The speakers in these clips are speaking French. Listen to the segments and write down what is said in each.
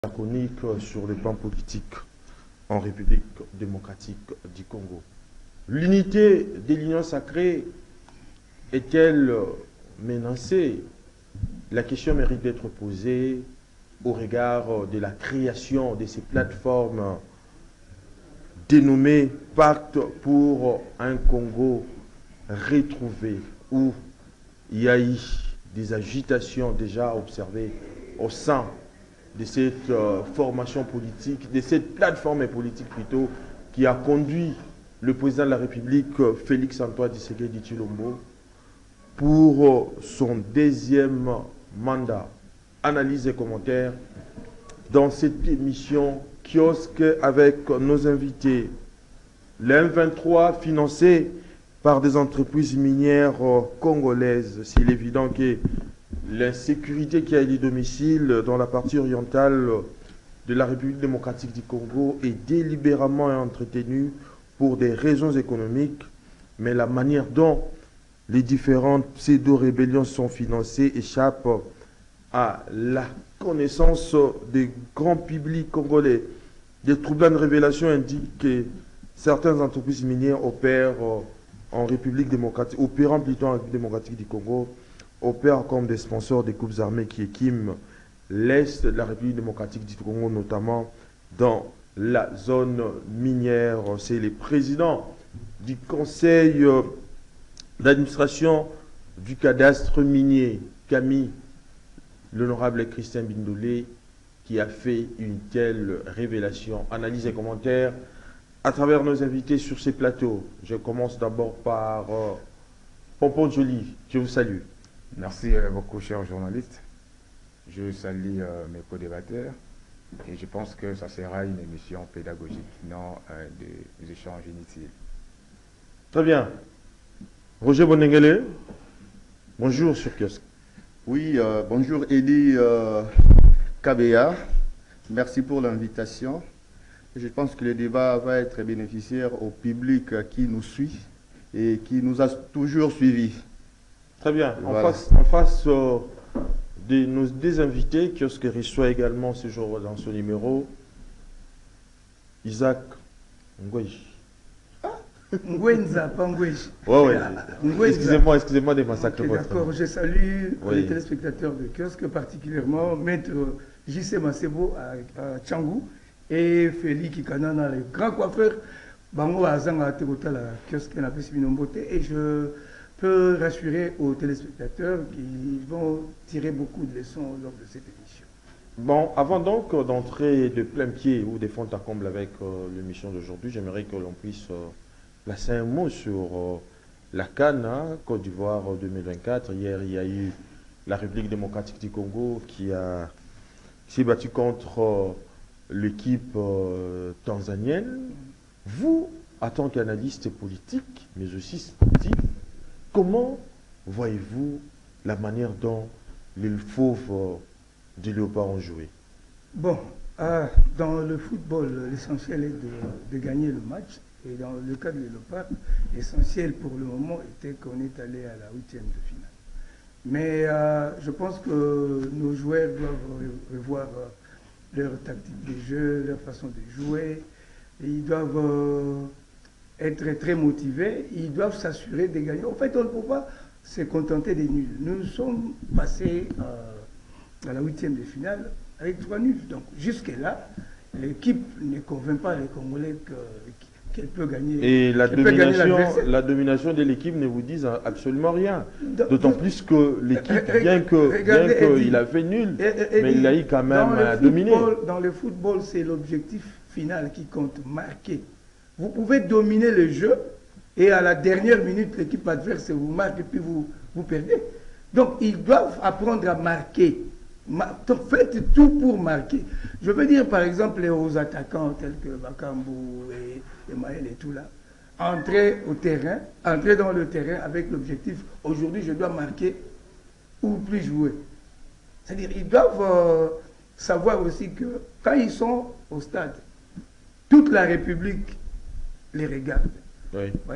Chronique sur le plan politique en République démocratique du Congo. L'unité de l'Union sacrée est-elle menacée? La question mérite d'être posée au regard de la création de ces plateformes dénommées Pacte pour un Congo retrouvé, où il y a eu des agitations déjà observées au sein de cette formation politique, de cette plateforme politique plutôt, qui a conduit le président de la République, Félix-Antoine Tshisekedi Tshilombo, pour son deuxième mandat. Analyse et commentaires dans cette émission kiosque avec nos invités. L'M23 financé par des entreprises minières congolaises. C'est évident que l'insécurité qui a les domiciles dans la partie orientale de la République démocratique du Congo est délibérément entretenue pour des raisons économiques, mais la manière dont les différentes pseudo-rébellions sont financées échappe à la connaissance des grands publics congolais. Des troublantes révélations indiquent que certaines entreprises minières opèrent en République démocratique, opérant plutôt en République démocratique du Congo, opèrent comme des sponsors des groupes armés qui équiment l'Est de la République démocratique du Congo, notamment dans la zone minière. C'est le président du conseil d'administration du cadastre minier, Camille, l'honorable Christian Bindolé, qui a fait une telle révélation. Analyse et commentaires à travers nos invités sur ces plateaux. Je commence d'abord par Pompon Joly. Je vous salue. Merci beaucoup, chers journalistes. Je salue mes co-débatteurs et je pense que ça sera une émission pédagogique, non des échanges inutiles. Très bien. Roger Bonengele, bonjour sur Kiosque. Oui, bonjour Eli Kabea. Merci pour l'invitation. Je pense que le débat va être bénéficiaire au public qui nous suit et qui nous a toujours suivis. Très bien. Voilà. En face de nos deux invités, Kiosque reçoit également ce jour dans ce numéro, Isaac Ngweji. Ngwenza, pas Ngweji. Ouais. Ngwenza. Excusez-moi de massacrer votre nom. D'accord, je salue Oui. les téléspectateurs de Kiosque, particulièrement Maître J.C. Massebo à Tchangou et Félix Kikanana, les grands coiffeurs. Bango Azanga Tegota, la Kiosque n'a pas si et je peux rassurer aux téléspectateurs qu'ils vont tirer beaucoup de leçons lors de cette émission. Bon, avant donc d'entrer de plein pied ou de fond à comble avec l'émission d'aujourd'hui, j'aimerais que l'on puisse placer un mot sur la CAN, Côte d'Ivoire 2024. Hier, il y a eu la République démocratique du Congo qui s'est battue contre l'équipe tanzanienne. Vous, en tant qu'analyste politique, mais aussi sportif, comment voyez-vous la manière dont les fauves du Léopard ont joué? Bon, dans le football, l'essentiel est de gagner le match. Et dans le cas de Léopard, l'essentiel pour le moment était qu'on est allé à la 8e de finale. Mais je pense que nos joueurs doivent revoir leur tactique de jeu, leur façon de jouer. Ils doivent être très motivés, ils doivent s'assurer de gagner. En fait, on ne peut pas se contenter des nuls. Nous sommes passés à la 8e de finale avec 3 nuls. Donc jusque-là, l'équipe ne convainc pas les Congolais qu'elle peut gagner. Et la domination de l'équipe ne vous dit absolument rien. D'autant plus que l'équipe, bien qu'il a fait nul, mais il a eu quand même dominé. Dans le football, c'est l'objectif final qui compte, marquer. Vous pouvez dominer le jeu et à la dernière minute, l'équipe adverse vous marque et puis vous perdez. Donc, ils doivent apprendre à marquer. Donc, faites tout pour marquer. Je veux dire, par exemple, aux attaquants tels que Bakambu et Maël et tout là, entrer dans le terrain avec l'objectif, aujourd'hui, je dois marquer ou plus jouer. C'est-à-dire, ils doivent savoir aussi que quand ils sont au stade, toute la République les regarde. Oui. Oui.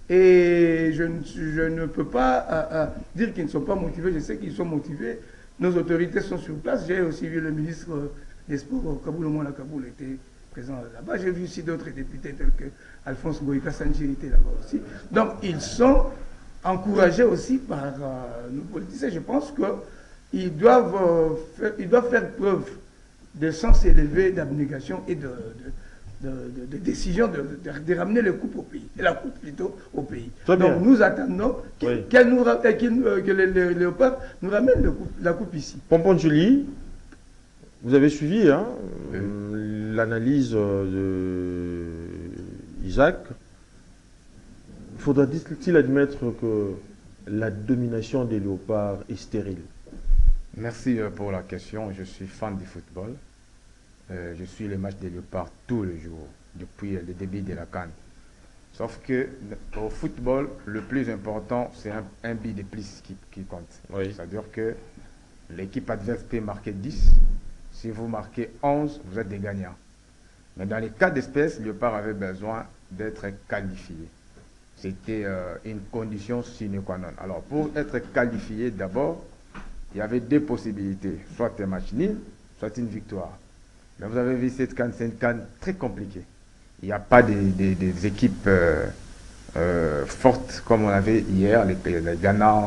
Et je ne peux pas dire qu'ils ne sont pas motivés. Je sais qu'ils sont motivés. Nos autorités sont sur place. J'ai aussi vu le ministre des sports, Kaboul Omona Kaboul était présent là-bas. J'ai vu aussi d'autres députés tels que Alphonse Goïka Sanji était là-bas aussi. Donc ils sont encouragés aussi par nos politiciens. Je pense qu'ils doivent faire preuve de sens élevé, d'abnégation et de décision de ramener le coupe au pays, et la coupe plutôt au pays. Donc nous attendons que les Léopards nous ramènent la coupe ici. Pompon Julie, vous avez suivi l'analyse de Isaac. Faudra-t-il admettre que la domination des Léopards est stérile? Merci pour la question. Je suis fan du football. Je suis les matchs des Léopards tous les jours, depuis le début de la CAN. Sauf que au football, le plus important, c'est un but de plus qui compte. Oui. C'est-à-dire que l'équipe adverse peut marquer 10. Si vous marquez 11, vous êtes des gagnants. Mais dans les cas d'espèce, le Léopard avait besoin d'être qualifié. C'était une condition sine qua non. Alors, pour être qualifié, d'abord, il y avait deux possibilités. Soit un match nul, soit une victoire. Mais vous avez vu cette CAN, c'est une CAN très compliquée. Il n'y a pas des équipes fortes comme on avait hier, les Ghana,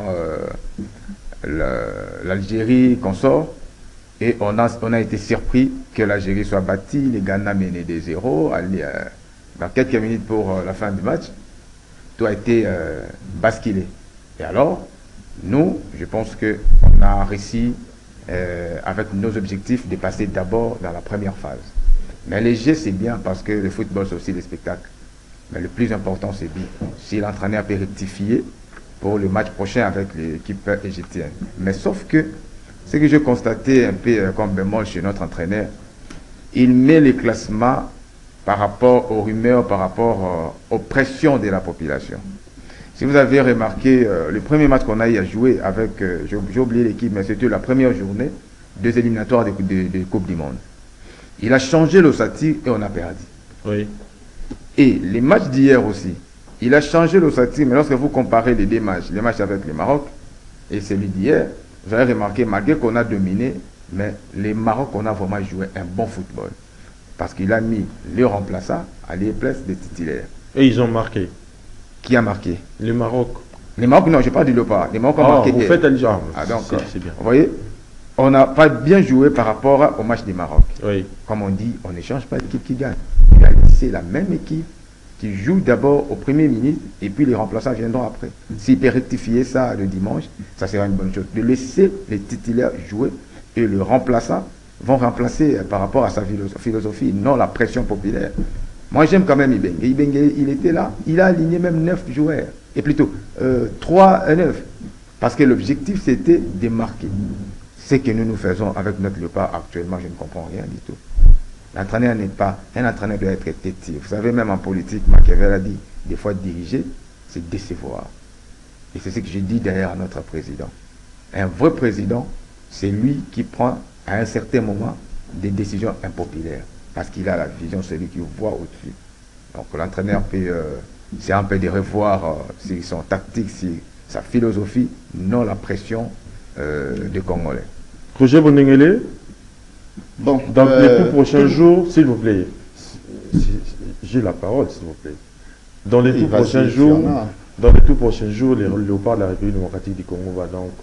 l'Algérie, qu'on sort. Et on a été surpris que l'Algérie soit battue, les Ghana menaient des 0. Dans quelques minutes pour la fin du match, tout a été basculé. Et alors, nous, je pense qu'on a réussi, avec nos objectifs, de passer d'abord dans la première phase. Mais les jeux, c'est bien parce que le football, c'est aussi le spectacle. Mais le plus important, c'est bien. Si l'entraîneur peut rectifier pour le match prochain avec l'équipe égyptienne. Mais sauf que, ce que j'ai constaté un peu comme bémol chez notre entraîneur, il met les classements par rapport aux rumeurs, par rapport aux pressions de la population. Si vous avez remarqué, le premier match qu'on a eu à jouer avec, j'ai oublié l'équipe, mais c'était la première journée des éliminatoires de Coupe du Monde. Il a changé l'ossature et on a perdu. Oui. Et les matchs d'hier aussi, il a changé l'ossature, mais lorsque vous comparez les deux matchs, les matchs avec le Maroc et celui d'hier, vous avez remarqué, malgré qu'on a dominé, mais les Maroc, on a vraiment joué un bon football. Parce qu'il a mis les remplaçants à la place des titulaires. Et ils ont marqué. Qui a marqué? Le Maroc. Les Maroc, non, je parle du Léopard. Les Maroc ont marqué. Vous faites allusion. Donc, c'est bien. Vous voyez, on n'a pas bien joué par rapport au match du Maroc. Oui. Comme on dit, on ne change pas d'équipe qui gagne. C'est la même équipe qui joue d'abord aux premières minutes et puis les remplaçants viendront après. S'il peut rectifier ça le dimanche, ça sera une bonne chose. De laisser les titulaires jouer et le remplaçant vont remplacer par rapport à sa philosophie, non la pression populaire. Moi, j'aime quand même Ibengue. Ibengue, il était là, il a aligné même 9 joueurs, et plutôt 3 et 9. Parce que l'objectif, c'était de marquer. Ce que nous faisons avec notre Léopard actuellement, je ne comprends rien du tout. L'entraîneur n'est pas, un entraîneur doit être têtu. Vous savez, même en politique, Machiavel a dit, des fois diriger, c'est décevoir. Et c'est ce que j'ai dit derrière à notre président. Un vrai président, c'est lui qui prend à un certain moment des décisions impopulaires. Parce qu'il a la vision, c'est lui qui voit au-dessus. Donc l'entraîneur peut, c'est un peu de revoir son tactique, sa philosophie, non la pression des Congolais. Roger Bonengele, bon, dans les tout prochains jours, s'il vous plaît, j'ai la parole, s'il vous plaît. Dans les tout prochains jours, les Léopards de la République démocratique du Congo va donc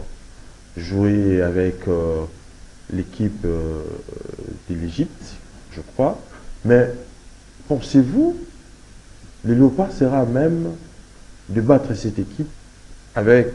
jouer avec l'équipe de l'Égypte, je crois. Mais pensez-vous, le Léopard sera à même de battre cette équipe avec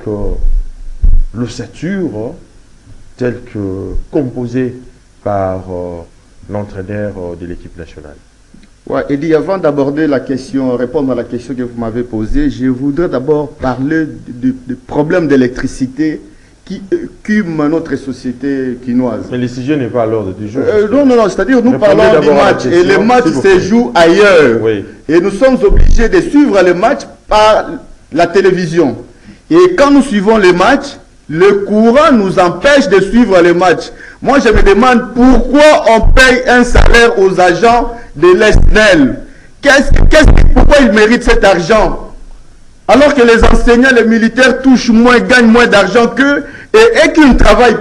l'ossature telle que composée par l'entraîneur de l'équipe nationale? Ouais, Eddie, avant d'aborder la question, répondre à la question que vous m'avez posée, je voudrais d'abord parler du problème d'électricité qui écume notre société quinoise. Mais le sujet n'est pas à l'ordre du jour. Non, c'est-à-dire nous parlons du match et le match se joue ailleurs. Oui. Et nous sommes obligés de suivre le match par la télévision. Et quand nous suivons les matchs, le courant nous empêche de suivre les matchs. Moi, je me demande pourquoi on paye un salaire aux agents de l'ESNEL. Pourquoi ils méritent cet argent? Alors que les enseignants, les militaires touchent moins, gagnent moins d'argent qu'eux, et qu'ils ne travaillent pas.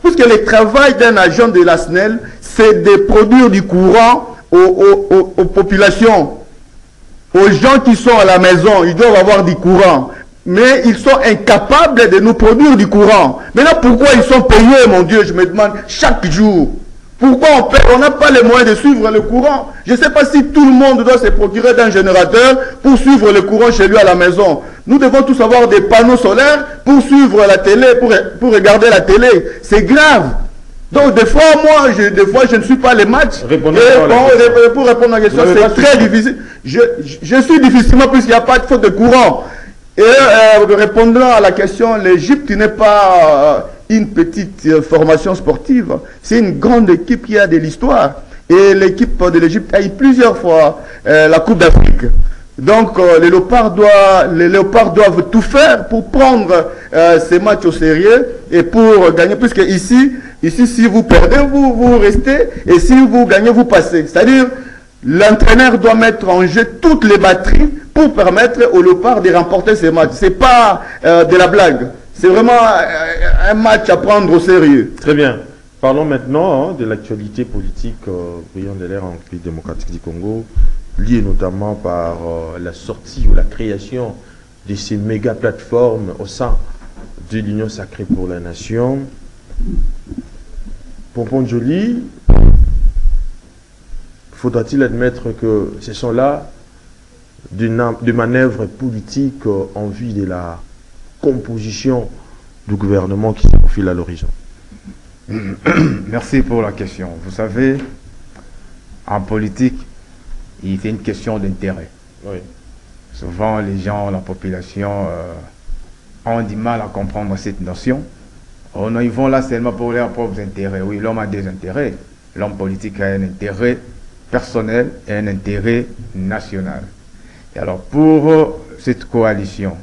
Puisque le travail d'un agent de la SNEL, c'est de produire du courant aux populations, aux gens qui sont à la maison. Ils doivent avoir du courant. Mais ils sont incapables de nous produire du courant. Maintenant, pourquoi ils sont payés, mon Dieu, je me demande, chaque jour? Pourquoi on paye? On n'a pas les moyens de suivre le courant. Je ne sais pas si tout le monde doit se procurer d'un générateur pour suivre le courant chez lui à la maison. Nous devons tous avoir des panneaux solaires pour suivre la télé, pour regarder la télé. C'est grave. Donc des fois, je ne suis pas les matchs. Pour répondre à la question, c'est très difficile. Je suis difficilement puisqu'il n'y a pas de faute de courant. Et répondant à la question, l'Égypte n'est pas une petite formation sportive. C'est une grande équipe qui a de l'histoire. Et l'équipe de l'Égypte a eu plusieurs fois la Coupe d'Afrique. Donc les léopards doivent tout faire pour prendre ces matchs au sérieux et pour gagner. Puisque ici, si vous perdez, vous restez. Et si vous gagnez, vous passez. C'est-à-dire, l'entraîneur doit mettre en jeu toutes les batteries pour permettre aux léopards de remporter ces matchs. Ce n'est pas de la blague. C'est vraiment un match à prendre au sérieux. Très bien. Parlons maintenant de l'actualité politique brillante de l'ère en République démocratique du Congo, liée notamment par la sortie ou la création de ces méga plateformes au sein de l'Union sacrée pour la nation. Pompon Joli, faudra-t-il admettre que ce sont là de manœuvres politiques en vue de la composition du gouvernement qui se profile à l'horizon? Merci pour la question. Vous savez, en politique, c'est une question d'intérêt. Oui. Souvent, les gens, la population ont du mal à comprendre cette notion. Oh non, ils vont là seulement pour leurs propres intérêts. Oui, l'homme a des intérêts. L'homme politique a un intérêt personnel et un intérêt national. Et alors, pour cette coalition,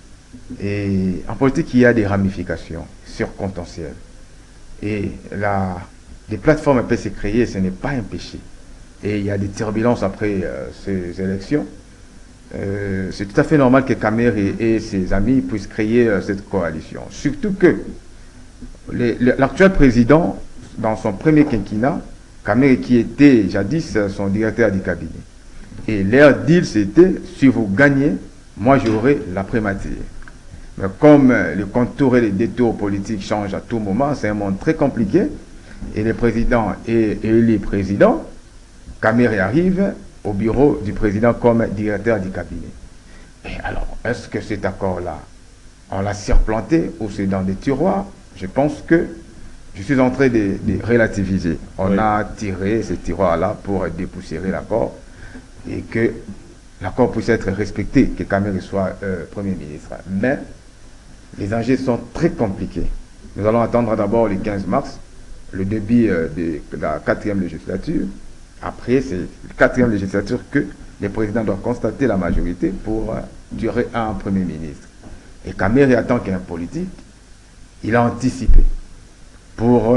et en politique, il y a des ramifications circonstancielles. Et des plateformes peuvent se créer, ce n'est pas un péché. Et il y a des turbulences après ces élections. C'est tout à fait normal que Kamer et ses amis puissent créer cette coalition. Surtout que l'actuel président, dans son premier quinquennat, Kamer qui était jadis son directeur du cabinet. Et leur deal, c'était, si vous gagnez, moi j'aurai la primature. Mais comme le contour et les détours politiques changent à tout moment, c'est un monde très compliqué. Et le président et les présidents, Kamer arrive au bureau du président comme directeur du cabinet. Et alors, est-ce que cet accord-là, on l'a surplanté ou c'est dans des tiroirs? Je pense que je suis en train de relativiser. On a tiré ces tiroirs-là pour dépoussiérer l'accord et que l'accord puisse être respecté, que Kamer soit Premier ministre. Mais les enjeux sont très compliqués. Nous allons attendre d'abord le 15 mars, le début de la 4e législature. Après, c'est la 4e législature que les présidents doivent constater la majorité pour durer un Premier ministre. Et Kamer, en tant qu'un politique, il a anticipé pour,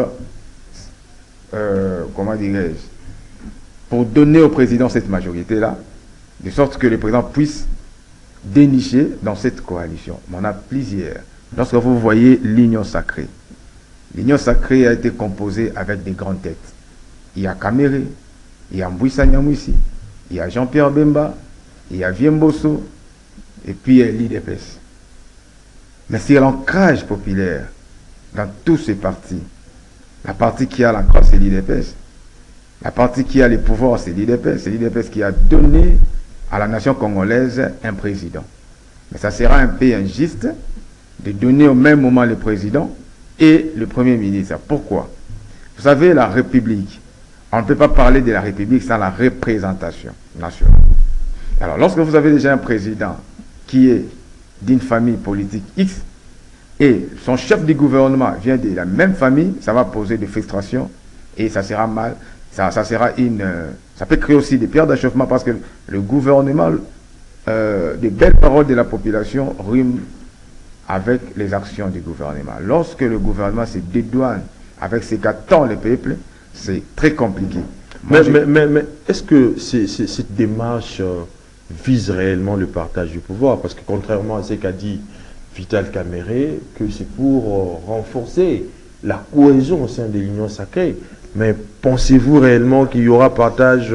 comment dirais-je, pour donner au président cette majorité-là, de sorte que le président puisse dénicher dans cette coalition. On a plusieurs. Lorsque vous voyez l'Union sacrée a été composée avec des grandes têtes. Il y a Kamere, il y a Mbouissa Nyamwisi, il y a Jean-Pierre Bemba, il y a Viembosso, et puis il y a l'IDPS. Mais c'est l'ancrage populaire dans tous ces partis. La partie qui a l'ancrage, c'est l'IDPS. La partie qui a les pouvoirs, c'est l'IDPS. C'est l'IDPS qui a donné à la nation congolaise un président. Mais ça sera un peu injuste de donner au même moment le président et le Premier ministre. Pourquoi? Vous savez, la République, on ne peut pas parler de la République sans la représentation nationale. Alors, lorsque vous avez déjà un président qui est d'une famille politique X et son chef du gouvernement vient de la même famille, ça va poser des frustrations et ça sera mal. Ça peut créer aussi des pierres d'achoppement parce que le gouvernement, des belles paroles de la population riment avec les actions du gouvernement. Lorsque le gouvernement se dédouane avec ce qu'attend le peuple, c'est très compliqué. Mais est-ce que cette démarche vise réellement le partage du pouvoir? Parce que contrairement à ce qu'a dit Vital Kamerhe, que c'est pour renforcer la cohésion au sein de l'Union sacrée. Mais pensez-vous réellement qu'il y aura partage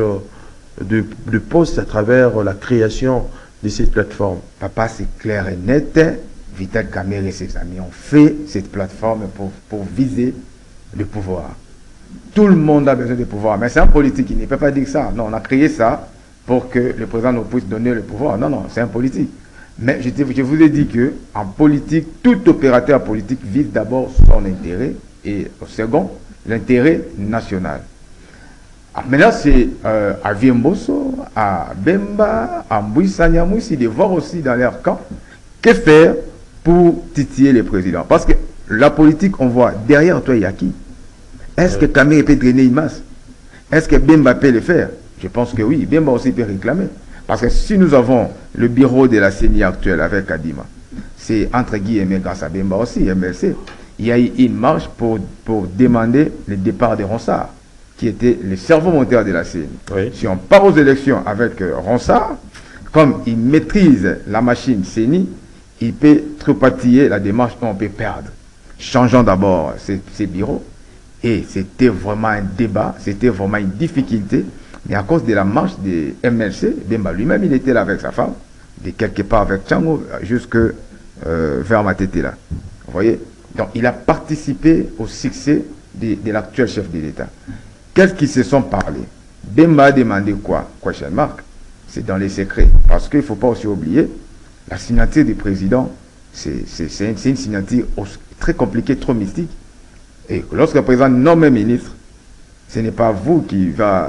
de postes à travers la création de cette plateforme? Papa, c'est clair et net. Vital Kamerhe et ses amis ont fait cette plateforme pour viser le pouvoir. Tout le monde a besoin de pouvoir. Mais c'est un politique, il ne peut pas dire ça. Non, on a créé ça pour que le président nous puisse donner le pouvoir. Non, non, c'est un politique. Mais je vous ai dit que en politique, tout opérateur politique vise d'abord son intérêt et au second, l'intérêt national. Maintenant, c'est à Viemboso, à Bemba, à Mbouissanyamouissi de voir aussi dans leur camp que faire pour titiller les présidents. Parce que la politique, on voit derrière toi, il y a qui? Est-ce que Kamerhe peut drainer une masse? Est-ce que Bemba peut le faire? Je pense que oui, Bemba aussi peut réclamer. Parce que si nous avons le bureau de la CENI actuelle avec Kadima, c'est entre guillemets grâce à Bemba aussi, MLC, il y a eu une marche pour demander le départ de Ronsard, qui était le cerveau moteur de la CENI. Oui. Si on part aux élections avec Ronsard, comme il maîtrise la machine CENI, il peut tripatiller la démarche qu'on peut perdre. Changeons d'abord ces bureaux. Et c'était vraiment un débat, c'était vraiment une difficulté. Mais à cause de la marche des MLC, Bemba lui-même, il était là avec sa femme, de quelque part avec Tchango, jusque vers Matété là. Vous voyez? Donc il a participé au succès de l'actuel chef de l'État. Qu'est-ce qu'ils se sont parlé? Bemba a demandé quoi? Question mark. C'est dans les secrets. Parce qu'il ne faut pas aussi oublier, la signature du président, c'est une signature très compliquée, trop mystique. Et lorsque le président nomme un ministre, ce n'est pas vous qui va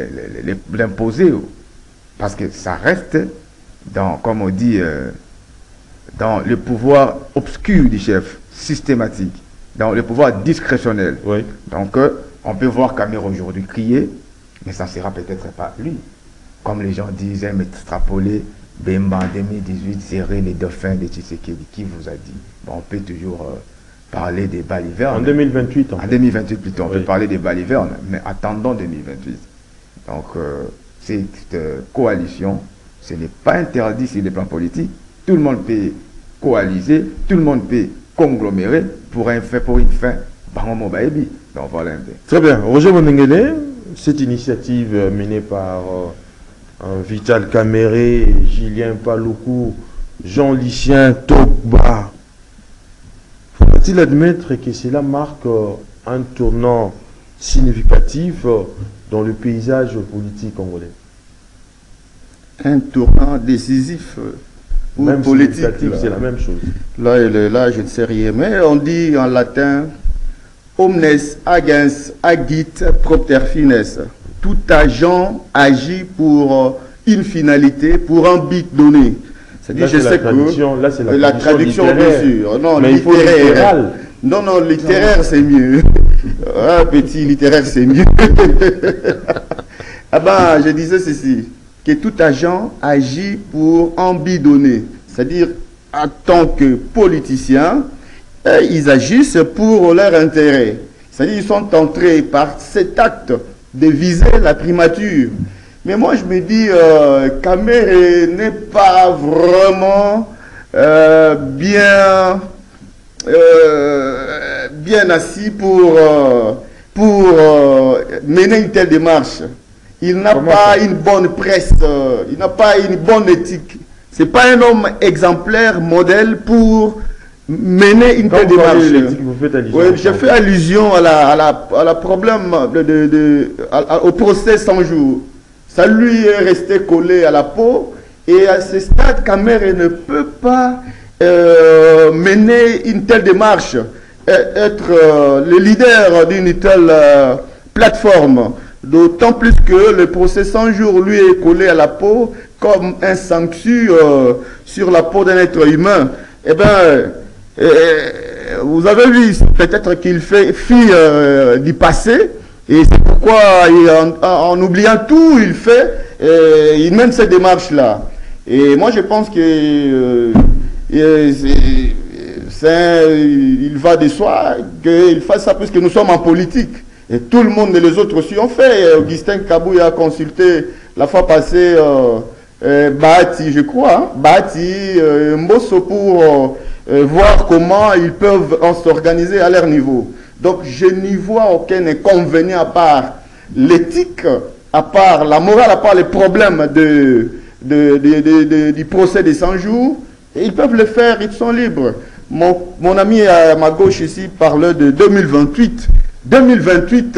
l'imposer, parce que ça reste dans, comme on dit, dans le pouvoir obscur du chef, systématique, dans le pouvoir discrétionnel. Oui. Donc, on peut voir Kamerhe aujourd'hui crier, mais ça ne sera peut-être pas lui. Comme les gens disent, extrapoler, Bemba en 2018, serrer les dauphins de Tshisekedi. Qui vous a dit? Bon, on peut toujours parler des balivernes. En 2028. En 2028 plutôt, on peut parler des balivernes, mais attendons 2028. Donc, cette coalition, ce n'est pas interdit sur le plan politique. Tout le monde peut coaliser, tout le monde peut conglomérer pour une fin. Donc, voilà un peu. Très bien. Roger Monengele, cette initiative menée par Vital Kamerhe, Julien Paluku, Jean-Lucien Togba, faut-il admettre que cela marque un tournant significatif dans le paysage politique congolais? Un tournant décisif ou même politique. C'est la même chose. Là, je ne sais rien, mais on dit en latin omnes agens agit propter fines. Tout agent agit pour une finalité, pour un but donné. C'est-à-dire, je sais que là, c'est la traduction, bien sûr. Non, mais littéraire. Non, littéraire, c'est mieux. Ah, petit, littéraire, c'est mieux. Ah ben, je disais ceci, que tout agent agit pour un but donné. C'est-à-dire, en tant que politiciens, ils agissent pour leur intérêt. C'est-à-dire, ils sont entrés par cet acte de viser la primature. Mais moi, je me dis, Kamerhe n'est pas vraiment bien assis pour mener une telle démarche. Il n'a pas une bonne presse, il n'a pas une bonne éthique. Ce n'est pas un homme exemplaire, modèle pour mener une telle démarche. Oui, je fais allusion à la problème au procès 100 jours. Ça lui est resté collé à la peau et à ce stade, Kamerhe ne peut pas mener une telle démarche, être le leader d'une telle plateforme. D'autant plus que le procès 100 jours lui est collé à la peau comme un sanctuaire sur la peau d'un être humain. Eh bien, vous avez vu peut-être qu'il fait fi du passé. Et c'est pourquoi, en oubliant tout, il mène cette démarche-là. Et moi, je pense que il va de soi qu'il fasse ça puisque nous sommes en politique. Et tout le monde et les autres aussi ont fait. Augustin Kabouya a consulté la fois passée Bahati, je crois, hein, Bahati, Mbosso pour voir comment ils peuvent s'organiser à leur niveau. Donc je n'y vois aucun inconvénient à part l'éthique, à part la morale, à part les problèmes du procès des 100 jours. Et ils peuvent le faire, ils sont libres. Mon ami à ma gauche ici parlait de 2028. 2028,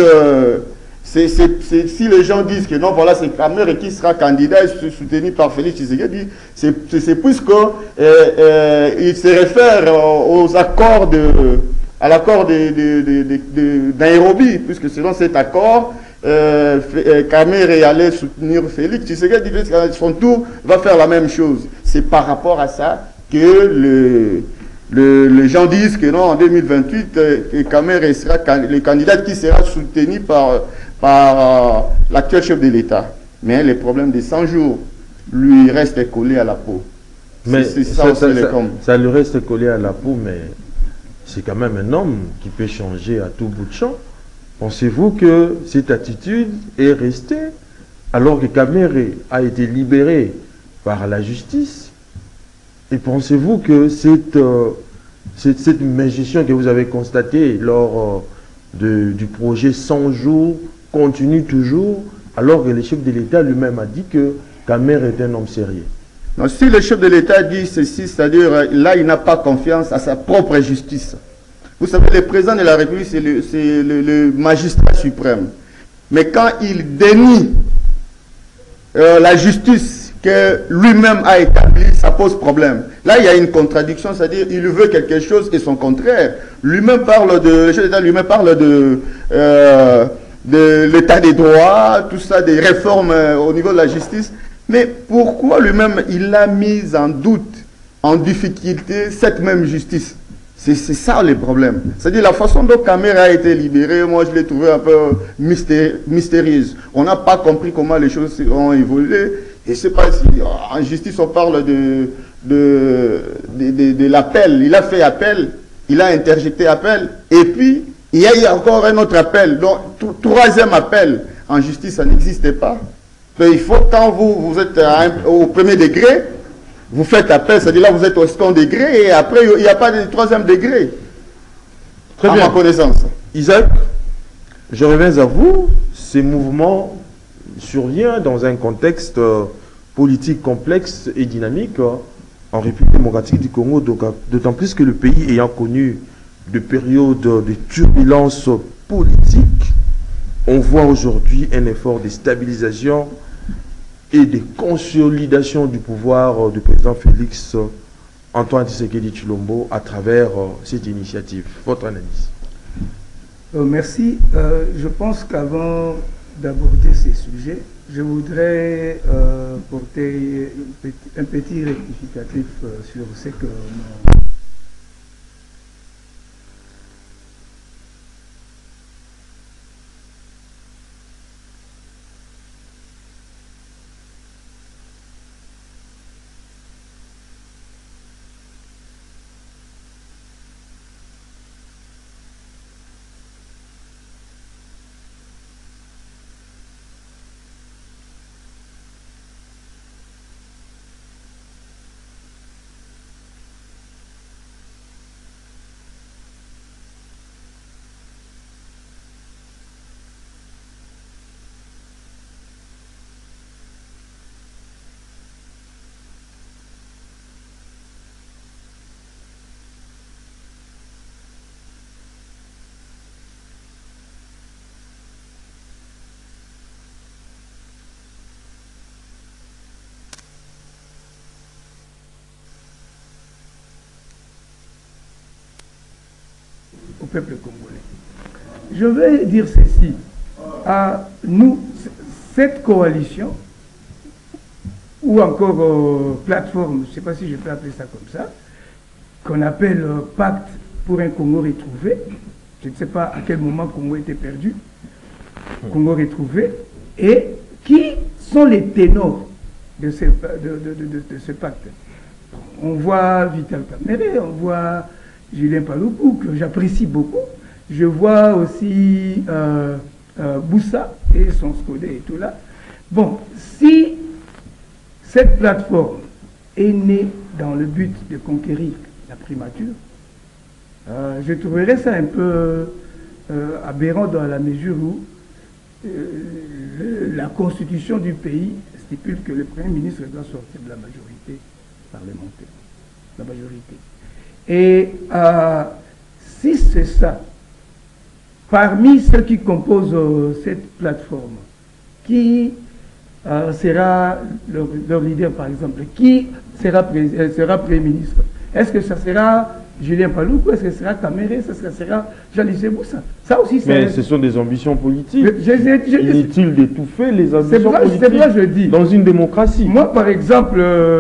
si les gens disent que non, voilà, c'est Kamerhe qui sera candidat et soutenu par Félix Tshisekedi, c'est puisque il se réfère aux accords à l'accord de Nairobi, puisque selon cet accord, Kamerhe allait soutenir Félix Tshisekedi, son tour va faire la même chose. C'est par rapport à ça que les gens disent que non, en 2028, Kamerhe sera le candidat qui sera soutenu par l'actuel chef de l'État. Mais les problèmes des 100 jours lui restent collés à la peau. Mais ça lui reste collé à la peau, mais c'est quand même un homme qui peut changer à tout bout de champ. Pensez-vous que cette attitude est restée alors que Kamerhe a été libéré par la justice? Et pensez-vous que cette mégestion que vous avez constatée lors du projet 100 jours continue toujours, alors que le chef de l'État lui-même a dit que Kamerhe est un homme sérieux? Non, si le chef de l'État dit ceci, c'est-à-dire là, il n'a pas confiance à sa propre justice. Vous savez, le président de la République, c'est le magistrat suprême. Mais quand il dénie la justice que lui-même a établie, ça pose problème. Là, il y a une contradiction, c'est-à-dire il veut quelque chose et son contraire. Lui-même parle le chef d'État lui-même parle de l'état des droits, tout ça, des réformes au niveau de la justice. Mais pourquoi lui-même il a mis en doute, en difficulté cette même justice? C'est ça le problème. C'est-à-dire la façon dont Kamerhe a été libéré, moi je l'ai trouvé un peu mystérieuse. On n'a pas compris comment les choses ont évolué. Et c'est pas si en justice on parle de l'appel. Il a fait appel, il a interjecté appel, et puis il y a eu encore un autre appel. Donc troisième appel en justice, ça n'existe pas. Donc, il faut, quand vous êtes au premier degré, vous faites appel, c'est-à-dire là vous êtes au second degré, et après il n'y a pas de troisième degré. Très bien. À ma connaissance. Isaac, je reviens à vous. Ces mouvements surviennent dans un contexte politique complexe et dynamique en République démocratique du Congo, d'autant plus que le pays ayant connu de périodes de turbulence politique, on voit aujourd'hui un effort de stabilisation et de consolidation du pouvoir du président Félix Antoine Tshisekedi Tshilombo à travers cette initiative. Votre analyse? Merci. Je pense qu'avant d'aborder ces sujets, je voudrais porter un petit rectificatif sur ce que au peuple congolais. Je vais dire ceci, à nous, cette coalition, ou encore plateforme, je ne sais pas si je peux appeler ça comme ça, qu'on appelle Pacte pour un Congo retrouvé, je ne sais pas à quel moment Congo était perdu, Congo retrouvé, et qui sont les ténors de ce pacte. On voit Vital Kamerhe, on voit Julien Paluku, que j'apprécie beaucoup. Je vois aussi Boussa et son Scodé et tout là. Bon, si cette plateforme est née dans le but de conquérir la primature, je trouverais ça un peu aberrant dans la mesure où la constitution du pays stipule que le Premier ministre doit sortir de la majorité parlementaire. La majorité. Et si c'est ça, parmi ceux qui composent cette plateforme, qui sera leur leader par exemple, qui sera Premier ministre? Est-ce que ça sera Julien Paloukou? Est-ce que ce sera Caméré? Est-ce que ça sera Jean-Lissé Boussa? Ça aussi, c'est... Mais ce sont des ambitions politiques. Inutile d'étouffer les ambitions politiques c'est vrai, je dis. Dans une démocratie. Moi, par exemple,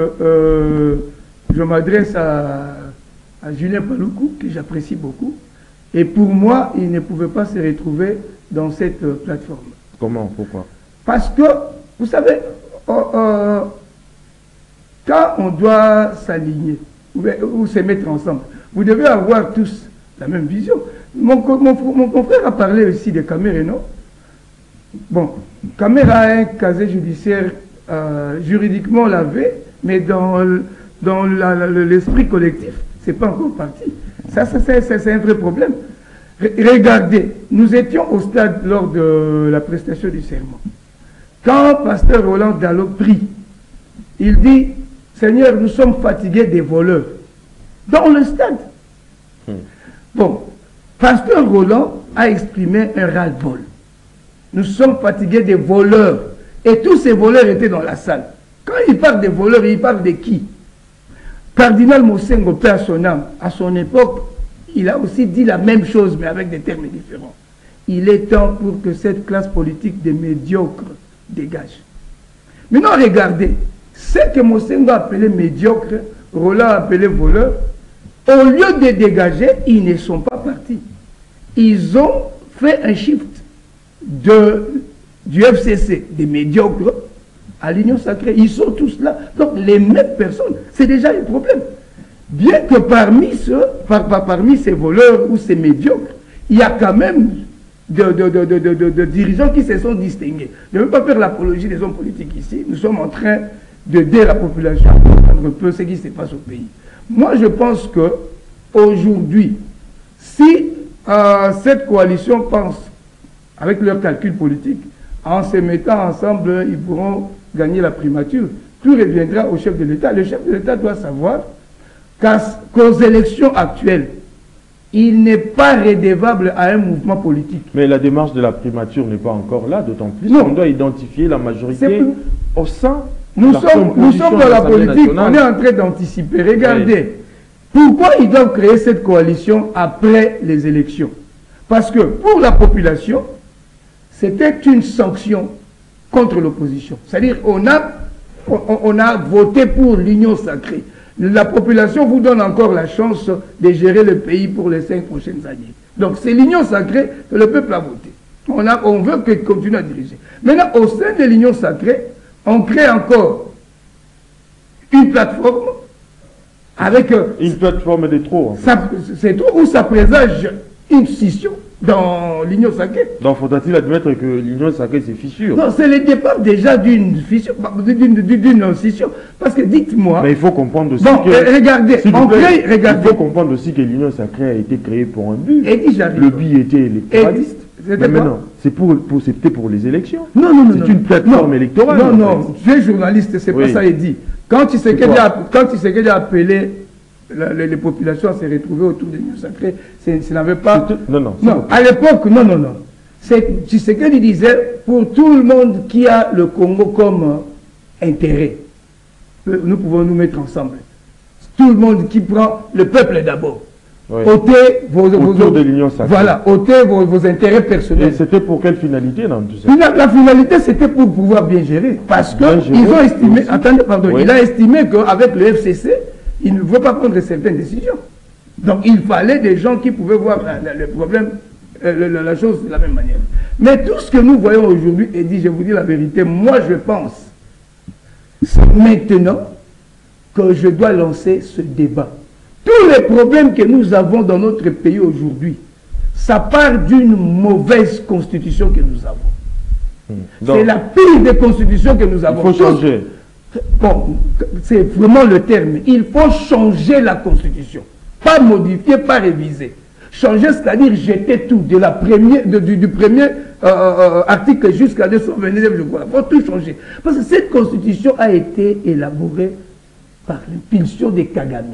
je m'adresse à Julien Paloukou, que j'apprécie beaucoup. Et pour moi, il ne pouvait pas se retrouver dans cette plateforme. Comment? Pourquoi? Parce que, vous savez, quand on doit s'aligner ou se mettre ensemble, vous devez avoir tous la même vision. Mon confrère a parlé aussi de Caméré, non? Bon, Caméré a un casier judiciaire juridiquement lavé, mais dans l'esprit collectif, c'est pas encore parti. Ça c'est un vrai problème. Regardez, nous étions au stade lors de la prestation du serment. Quand Pasteur Roland Dallot prie, il dit, Seigneur, nous sommes fatigués des voleurs. Dans le stade. Bon, Pasteur Roland a exprimé un ras-le-bol. Nous sommes fatigués des voleurs. Et tous ces voleurs étaient dans la salle. Quand il parle des voleurs, il parle de qui? Cardinal Mosengo, père à son âme, à son époque, il a aussi dit la même chose, mais avec des termes différents. Il est temps pour que cette classe politique des médiocres dégage. Maintenant, regardez, ce que Mosengo a appelé médiocre, Roland a appelé voleur, au lieu de dégager, ils ne sont pas partis. Ils ont fait un shift du FCC, des médiocres, à l'Union sacrée. Ils sont tous là. Donc, les mêmes personnes, c'est déjà un problème. Bien que parmi ces voleurs ou ces médiocres, il y a quand même de dirigeants qui se sont distingués. Je ne veux pas faire l'apologie des hommes politiques ici. Nous sommes en train d'aider la population à comprendre un peu ce qui se passe au pays. Moi, je pense que aujourd'hui, si cette coalition pense, avec leurs calculs politiques, en se mettant ensemble, ils pourront gagner la primature, tout reviendra au chef de l'État. Le chef de l'État doit savoir qu'aux élections actuelles, il n'est pas redevable à un mouvement politique. Mais la démarche de la primature n'est pas encore là, d'autant plus qu'on doit identifier la majorité au sein. Nous sommes dans la politique, on est en train d'anticiper. Regardez, pourquoi ils doivent créer cette coalition après les élections? Parce que pour la population, c'était une sanction contre l'opposition. C'est-à-dire on a voté pour l'union sacrée. La population vous donne encore la chance de gérer le pays pour les 5 prochaines années. Donc c'est l'union sacrée que le peuple a voté. On veut qu'elle continue à diriger. Maintenant, au sein de l'union sacrée, on crée encore une plateforme avec... Une plateforme de trop. C'est trop, où ça présage une scission dans l'union sacrée. Donc faudra-t-il admettre que l'union sacrée c'est fissure? Non, c'est le départ déjà d'une fissure, d'une scission. Parce que dites-moi... Mais il faut comprendre aussi que... Regardez, il faut comprendre aussi que l'union sacrée a été créée pour un but. Et le but était électoraliste. Mais maintenant, c'était pour les élections. Non. C'est une plateforme électorale. Non, tu es journaliste, c'est pas ça, il dit. Quand tu sais qu'il a appelé les populations à se retrouver autour de l'union sacrée, ça n'avait pas... Non, à l'époque, non. Tu sais qu'il disait, pour tout le monde qui a le Congo comme intérêt, nous pouvons nous mettre ensemble. Tout le monde qui prend le peuple d'abord. Oui. Ôtez autour de l'union sacrée. Voilà, ôtez vos intérêts personnels. Et c'était pour quelle finalité, non, tu sais? La finalité, c'était pour pouvoir bien gérer. Parce qu'ils ont estimé... Attendez, pardon. Oui. Il a estimé qu'avec le FCC, il ne veut pas prendre certaines décisions. Donc, il fallait des gens qui pouvaient voir le problème, la chose de la même manière. Mais tout ce que nous voyons aujourd'hui, et dit, je vous dis la vérité, moi, je pense, c'est maintenant que je dois lancer ce débat. Tous les problèmes que nous avons dans notre pays aujourd'hui, ça part d'une mauvaise constitution que nous avons. C'est la pire des constitutions que nous avons. Il faut changer. Bon, c'est vraiment le terme. Il faut changer la constitution. Pas modifier, pas réviser. Changer, c'est-à-dire jeter tout, du premier article jusqu'à 229, je crois. Il faut tout changer. Parce que cette constitution a été élaborée par l'impulsion des Kagame.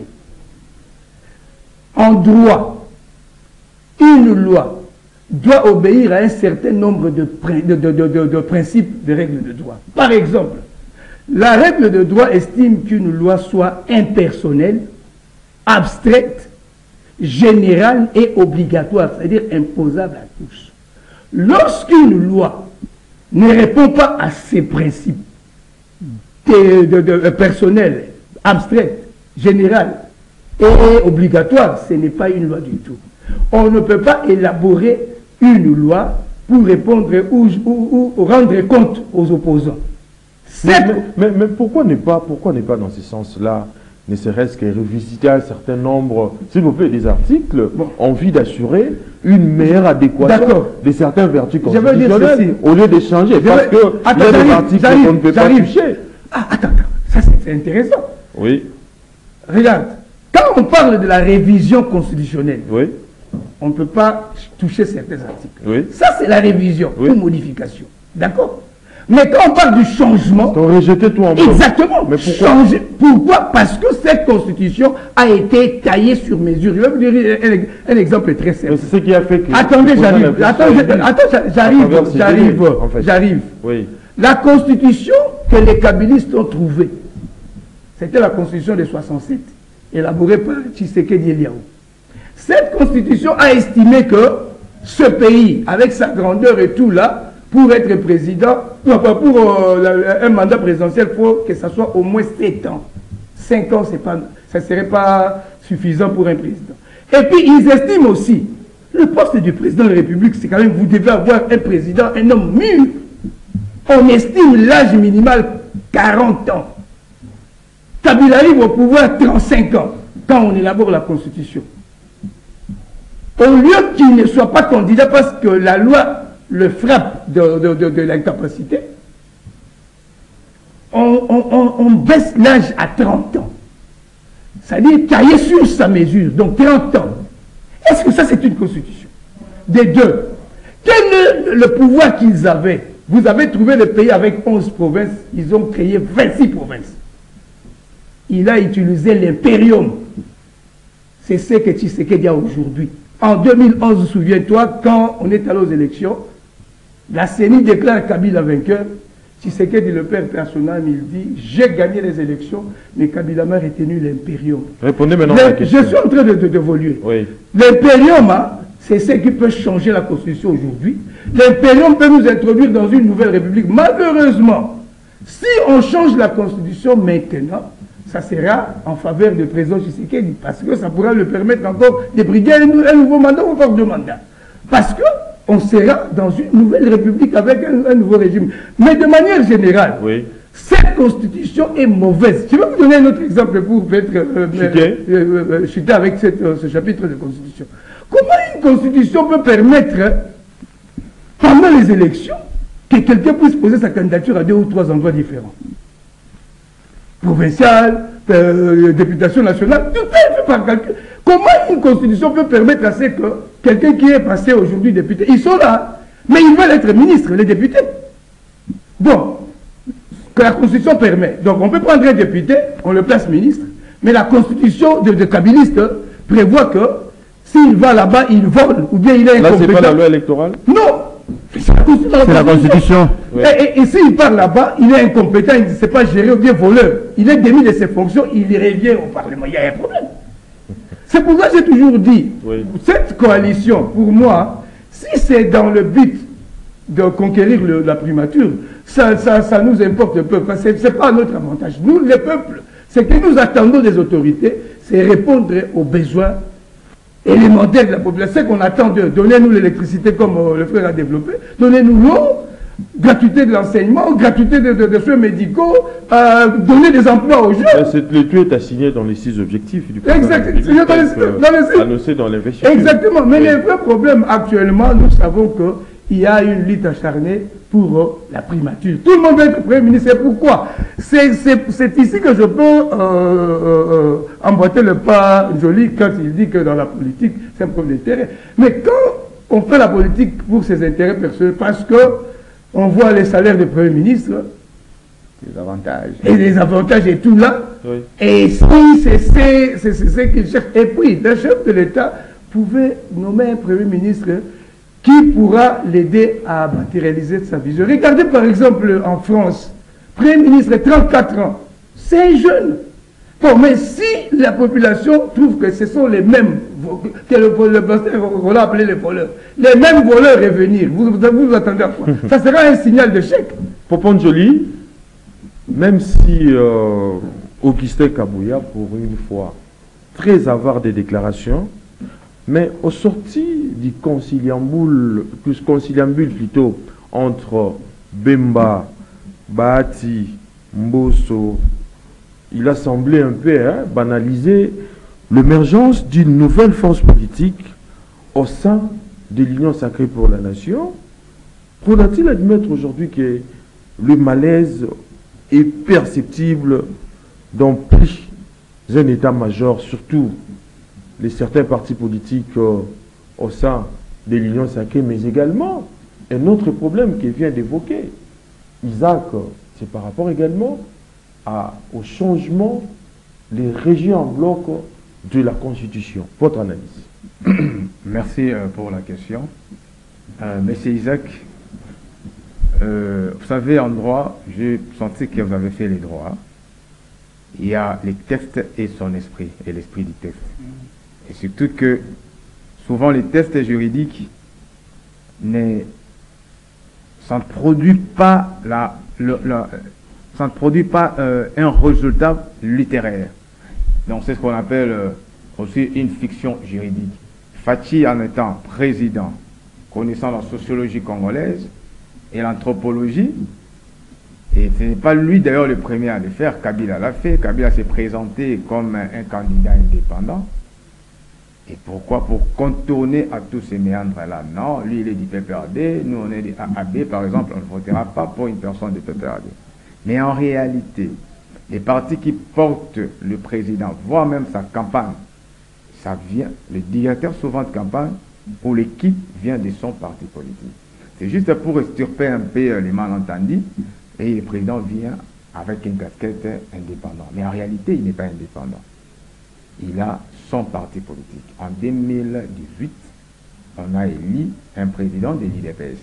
En droit, une loi doit obéir à un certain nombre de principes, de règles de droit. Par exemple, la règle de droit estime qu'une loi soit impersonnelle, abstraite, générale et obligatoire, c'est-à-dire imposable à tous. Lorsqu'une loi ne répond pas à ces principes personnels, abstraits, générales et obligatoires, ce n'est pas une loi du tout. On ne peut pas élaborer une loi pour répondre ou rendre compte aux opposants. Mais pourquoi ne pas dans ce sens-là, ne serait-ce que revisiter un certain nombre, s'il vous plaît, des articles, en vue d'assurer une meilleure adéquation de certaines vertus constitutionnelles, au lieu de changer, parce que il y a des articles qu'on ne peut pas toucher. Attends, ça c'est intéressant. Oui. Regarde, quand on parle de la révision constitutionnelle, oui, on ne peut pas toucher certains articles. Oui. Ça c'est la révision ou modification. D'accord? Mais quand on parle du changement... On rejeté tout en bas. Exactement. Mais pourquoi? Changer. Pourquoi? Parce que cette constitution a été taillée sur mesure. Je vais vous dire un exemple très simple. C'est ce qui a fait que... Attendez, j'arrive. Oui. La constitution que les kabylistes ont trouvée, c'était la constitution de 67, élaborée par Tshisekedi Eliaou. Cette constitution a estimé que ce pays, avec sa grandeur et tout là, pour être président, pour un mandat présidentiel, il faut que ça soit au moins 7 ans. 5 ans, ça ne serait pas suffisant pour un président. Et puis, ils estiment aussi, le poste du président de la République, c'est quand même, vous devez avoir un président, un homme mûr. On estime l'âge minimal 40 ans. Kabila arrive au pouvoir 35 ans, quand on élabore la Constitution. Au lieu qu'il ne soit pas candidat parce que la loi le frappe de l'incapacité, on baisse l'âge à 30 ans. C'est-à-dire tailler sur sa mesure, donc 30 ans. Est-ce que ça c'est une constitution? Des deux. Quel est le pouvoir qu'ils avaient? Vous avez trouvé le pays avec 11 provinces, ils ont créé 26 provinces. Il a utilisé l'impérium. C'est ce que Tshisekedi a aujourd'hui. En 2011, souviens-toi, quand on est allé aux élections, la CENI déclare Kabila vainqueur. Tshisekedi, le père personnel, il dit « J'ai gagné les élections, mais Kabila m'a retenu l'impérium. » Répondez maintenant à la question. Je suis en train d'évoluer. Oui. L'impérium, c'est ce qui peut changer la Constitution aujourd'hui. L'impérium peut nous introduire dans une nouvelle république. Malheureusement, si on change la Constitution maintenant, ça sera en faveur du président Tshisekedi, parce que ça pourra lui permettre encore de briguer un nouveau mandat ou encore 2 mandats. Parce qu'on sera dans une nouvelle république avec un nouveau régime. Mais de manière générale, oui, cette constitution est mauvaise. Je vais vous donner un autre exemple pour chuter avec ce chapitre de constitution. Comment une constitution peut permettre, pendant les élections, que quelqu'un puisse poser sa candidature à 2 ou 3 endroits différents? Provincial, députation nationale, tout est fait par calcul. Comment une constitution peut permettre à ce que quelqu'un qui est passé aujourd'hui député, ils sont là, mais ils veulent être ministres, les députés. Bon, que la constitution permet. Donc on peut prendre un député, on le place ministre, mais la constitution de kabiliste prévoit que s'il va là-bas, il vole, ou bien il est incompétent. Là, c'est pas la loi électorale? Non, c'est la constitution. Oui. Et s'il part là-bas, il est incompétent, il ne sait pas gérer ou bien voleur. Il est démis de ses fonctions, il revient au Parlement. Il y a un problème. C'est pour ça que j'ai toujours dit, oui, cette coalition, pour moi, si c'est dans le but de conquérir la primature, ça nous importe peu, parce que ce n'est pas notre avantage. Nous, les peuples, ce que nous attendons des autorités, c'est répondre aux besoins élémentaires de la population. Ce qu'on attend d'eux, donnez-nous l'électricité comme le frère a développé, donnez-nous l'eau, gratuité de l'enseignement, gratuité de soins médicaux, donner des emplois aux jeunes. Le tout est assigné dans les 6 objectifs du programme. Exactement. Annoncé dans l'investissement. Exactement. Mais les vrais problèmes actuellement, nous savons il y a une lutte acharnée pour la primature. Tout le monde veut être Premier ministre. C'est pourquoi c'est ici que je peux emboîter le pas joli quand il dit que dans la politique, c'est un problème d'intérêt. Mais quand on fait la politique pour ses intérêts personnels, parce qu'on voit les salaires des premiers ministres, Les avantages. et les avantages et tout là, Oui. et si c'est ce qu'il cherche, et puis le chef de l'État pouvait nommer un Premier ministre qui pourra l'aider à matérialiser sa vision. Regardez par exemple en France, Premier ministre 34 ans, c'est un jeune. Bon, mais si la population trouve que ce sont les mêmes, que on l'a appelé les voleurs, les mêmes voleurs revenir, vous attendez à quoi? Ça sera un signal d'échec. Poponjoli, même si Augustin Kabouya, pour une fois, très avare des déclarations, mais au sorti du conciliambule plutôt entre Bemba, Bahati, Mbosso, il a semblé un peu banaliser l'émergence d'une nouvelle force politique au sein de l'Union sacrée pour la nation. Faudra-t-il admettre aujourd'hui que le malaise est perceptible dans plus un état-major, surtout les certains partis politiques au sein de l'Union sacrée, mais également un autre problème qu'il vient d'évoquer, Isaac, c'est par rapport également au changement des régions en bloc de la Constitution. Votre analyse. Merci pour la question. Monsieur Isaac, vous savez, en droit, j'ai senti que vous avez fait les droits. Il y a les textes et son esprit, et l'esprit du texte. Et surtout que souvent les tests juridiques ça ne produit pas un résultat littéraire. Donc c'est ce qu'on appelle aussi une fiction juridique. Fathi, en étant président, connaissant la sociologie congolaise et l'anthropologie, et ce n'est pas lui d'ailleurs le premier à le faire, Kabila l'a fait, Kabila s'est présenté comme un candidat indépendant. Et pourquoi? Pour contourner à tous ces méandres-là. Non, lui il est du PPRD, nous on est des AAB, par exemple, on ne votera pas pour une personne du PPRD. Mais en réalité, les partis qui portent le président, voire même sa campagne, ça vient, le directeur souvent de campagne ou l'équipe vient de son parti politique. C'est juste pour extirper un peu les malentendus et le président vient avec une casquette indépendante. Mais en réalité, il n'est pas indépendant. Il a son parti politique. En 2018, on a élu un président de l'IDPS.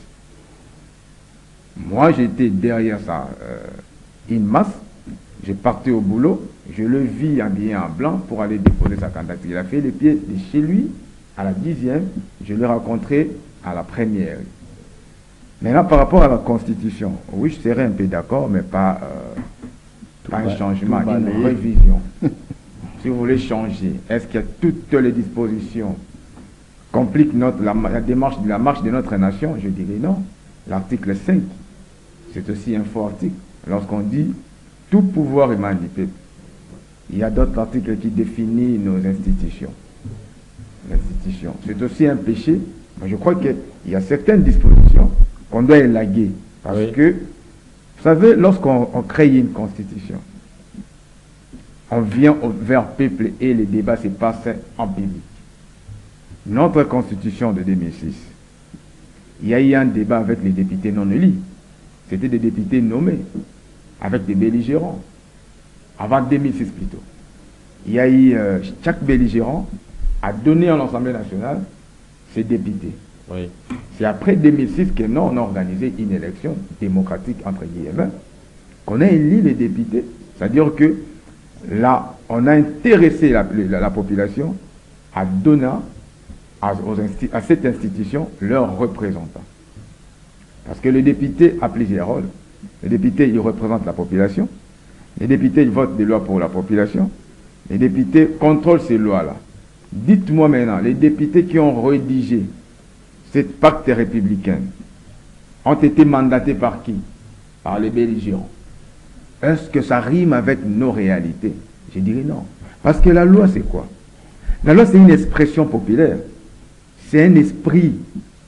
Moi, j'étais derrière ça, une masse. Je partais au boulot, je le vis habillé en blanc pour aller déposer sa candidature. Il a fait les pieds de chez lui à la 10e, je l'ai rencontré à la première. Maintenant, par rapport à la Constitution, oui, je serais un peu d'accord, mais pas un changement, une révision. Si vous voulez changer, est-ce que toutes les dispositions compliquent la marche de notre nation? Je dirais non. L'article 5, c'est aussi un faux article. Lorsqu'on dit tout pouvoir émane du peuple, il y a d'autres articles qui définissent nos institutions. L'institution, c'est aussi un péché. Mais je crois qu'il y a certaines dispositions qu'on doit élaguer. Parce que, vous savez, lorsqu'on crée une constitution, on vient vers le peuple et les débats se passent en public. Notre constitution de 2006, il y a eu un débat avec les députés non élus. C'était des députés nommés, avec des belligérants. Avant 2006 plutôt. Il y a eu, chaque belligérant a donné à l'Assemblée nationale ses députés. Oui. C'est après 2006 que nous, on a organisé une élection démocratique, entre guillemets, qu'on a élu les députés. C'est-à-dire que là, on a intéressé la population à donner à cette institution leurs représentants. Parce que le député a plusieurs rôles. Le député, il représente la population. Les députés, ils votent des lois pour la population. Les députés contrôlent ces lois-là. Dites-moi maintenant, les députés qui ont rédigé cette pacte républicain ont été mandatés par qui? Par les belligérants. Est-ce que ça rime avec nos réalités? Je dirais non. Parce que la loi, c'est quoi? La loi, c'est une expression populaire. C'est un esprit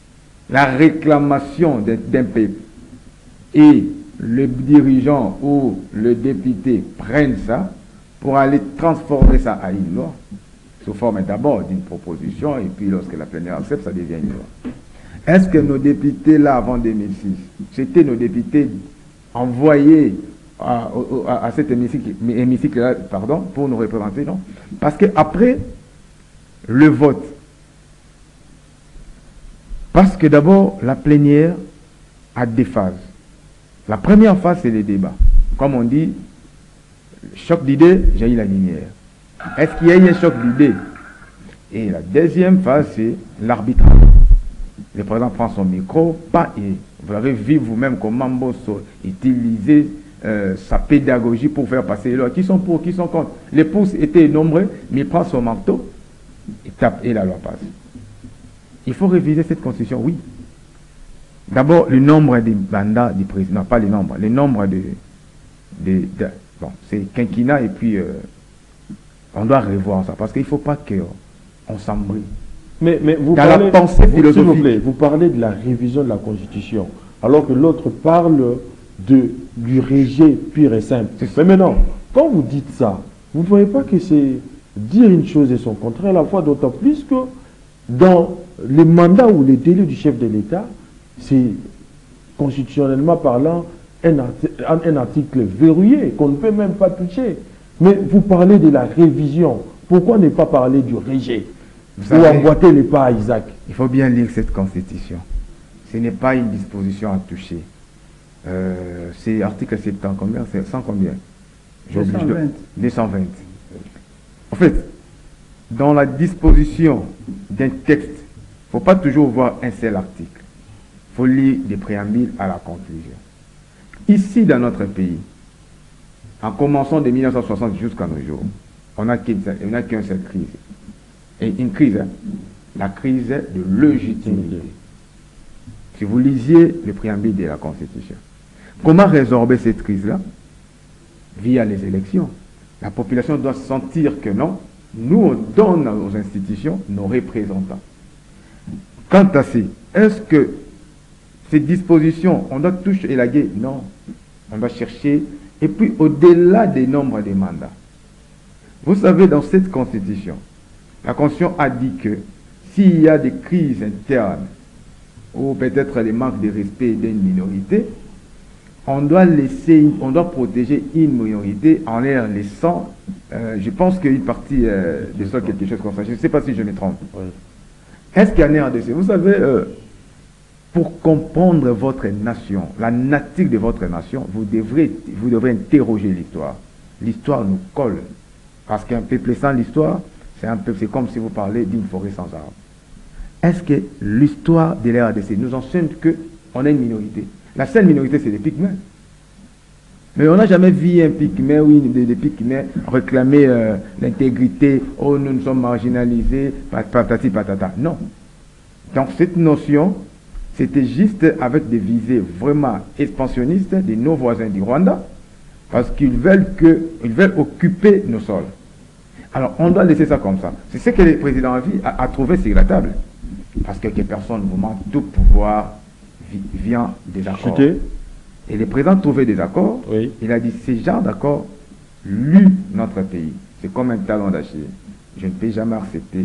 la réclamation d'un peuple et le dirigeant ou le député prennent ça pour aller transformer ça à une loi, sous forme d'abord d'une proposition, et puis lorsque la plénière accepte, ça devient une loi. Est-ce que nos députés, là, avant 2006, c'était nos députés envoyés à cet hémicycle-là, pardon, pour nous représenter? Non. Parce qu'après le vote, parce que d'abord, la plénière a des phases. La première phase, c'est les débats. Comme on dit, choc d'idées, jaillit la lumière. Est-ce qu'il y a eu un choc d'idées? Et la deuxième phase, c'est l'arbitrage. Le président prend son micro, et vous avez vu vous-même comment Mbosso utilisait sa pédagogie pour faire passer les lois. Qui sont pour, qui sont contre? Les pouces étaient nombreux, mais il prend son marteau, il tape et la loi passe. Il faut réviser cette constitution, oui. D'abord, le nombre des mandats du président, pas le nombre bon, c'est quinquennat et puis on doit revoir ça parce qu'il ne faut pas qu'on s'embrouille. Mais vous dans parlez, la pensée philosophique. S'il vous plaît, vous parlez de la révision de la Constitution, alors que l'autre parle du rejet pur et simple. Mais maintenant, quand vous dites ça, vous ne voyez pas que c'est dire une chose et son contraire à la fois, d'autant plus que dans les mandats ou les délais du chef de l'État, c'est constitutionnellement parlant un article verrouillé qu'on ne peut même pas toucher. Mais vous parlez de la révision. Pourquoi ne pas parler du rejet ou emboîter les pas à Isaac? Il faut bien lire cette constitution. Ce n'est pas une disposition à toucher. C'est article 70, combien? C'est 100 combien? 220. 220. En fait, dans la disposition d'un texte, il ne faut pas toujours voir un seul article. Il faut lire des préambules à la conclusion. Ici, dans notre pays, en commençant de 1960 jusqu'à nos jours, on n'a qu'une seule crise. Et une crise, la crise de légitimité. Si vous lisiez le préambule de la Constitution, comment résorber cette crise-là? Via les élections. La population doit sentir que non, nous on donne aux institutions nos représentants. Quant à ces, est-ce que ces dispositions, on doit tous élaguer? Non. On doit chercher, et puis au-delà des nombres des mandats. Vous savez, dans cette Constitution, la Constitution a dit que s'il y a des crises internes, ou peut-être des manques de respect d'une minorité, on doit protéger une minorité en leur laissant, je pense qu'une partie de ça, quelque chose comme ça, je ne sais pas si je me trompe. Oui. Est-ce qu'il y en a un de ces? Vous savez, pour comprendre votre nation, la nature de votre nation, vous devrez interroger l'histoire. L'histoire nous colle. Parce qu'un peuple sans l'histoire, c'est comme si vous parlez d'une forêt sans arbres. Est-ce que l'histoire de l'RDC nous enseigne qu'on a une minorité? La seule minorité, c'est les Pygmées. Mais on n'a jamais vu un Pygmée ou des Pygmées réclamer l'intégrité, oh nous sommes marginalisés, patati patata. Non. Donc cette notion, c'était juste avec des visées vraiment expansionnistes de nos voisins du Rwanda, parce qu'ils veulent occuper nos sols. Alors on doit laisser ça comme ça. C'est ce que le président a trouvé sur la table. Parce que personne ne vous ment, tout pouvoir vient des accords. Et le président trouvait des accords. Oui. Il a dit, ces genres d'accords luent notre pays. C'est comme un talon d'Achille. Je ne peux jamais accepter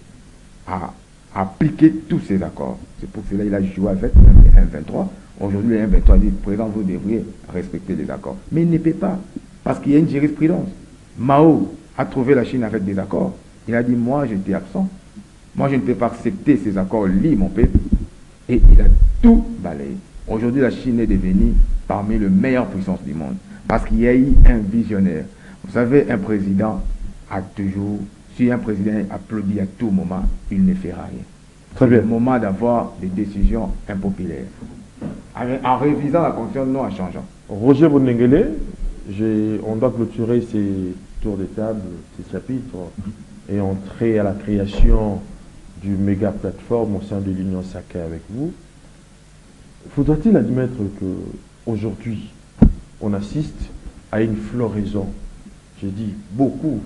à appliquer tous ces accords. C'est pour cela qu'il a joué avec le 1-23. Aujourd'hui, le 1-23 dit, président, vous devriez respecter les accords. Mais il ne peut pas, parce qu'il y a une jurisprudence. Mao a trouvé la Chine avec des accords. Il a dit, moi, j'étais absent. Moi, je ne peux pas accepter ces accords, lient mon peuple. Et il a tout balayé. Aujourd'hui, la Chine est devenue parmi les meilleures puissances du monde. Parce qu'il y a eu un visionnaire. Vous savez, un président a toujours, si un président applaudit à tout moment, il ne fera rien. C'est le moment d'avoir des décisions impopulaires. En révisant la Constitution, non en changeant. Roger Bonengele, on doit clôturer ces tours de table, ces chapitres, et entrer à la création du méga plateforme au sein de l'Union sacrée avec vous. Faudra-t-il admettre qu'aujourd'hui, on assiste à une floraison, j'ai dit beaucoup,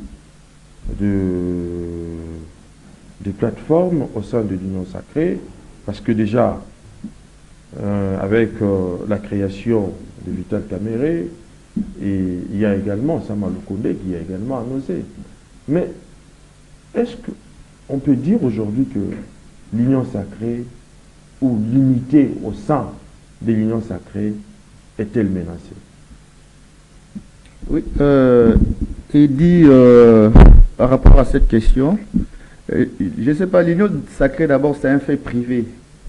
de plateformes au sein de l'Union sacrée, parce que déjà, avec la création de Vital Kamere, et il y a également Samalou Kondé qui a également annoncé. Mais est-ce qu'on peut dire aujourd'hui que l'union sacrée ou l'unité au sein de l'union sacrée est-elle menacée? Oui, il dit par rapport à cette question, je ne sais pas, l'union sacrée d'abord c'est un fait privé.